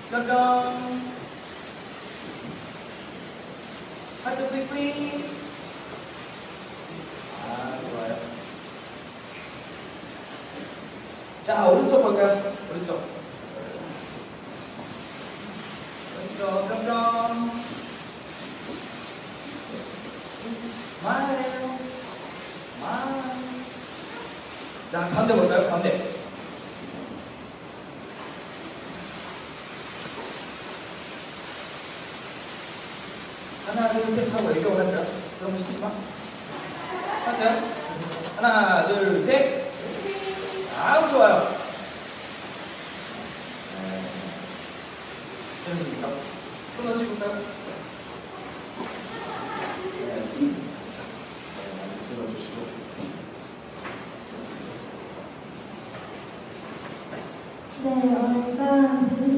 뿅뿅. 하트 삐삐. 아, 좋아요. 자, 오른쪽 볼까요? 오른쪽. 뿅뿅, 뿅뿅. 스마일. 스마일. 자, 가운데 볼까요? 가운데. 하나, 둘, 셋 하고 애교를 할까요? 그럼 시키지 마. 할까요? 하나, 둘, 셋. 아우, 좋아요. 됐습니까? 끊어지고요. 자, 들어주시고. 네, 일단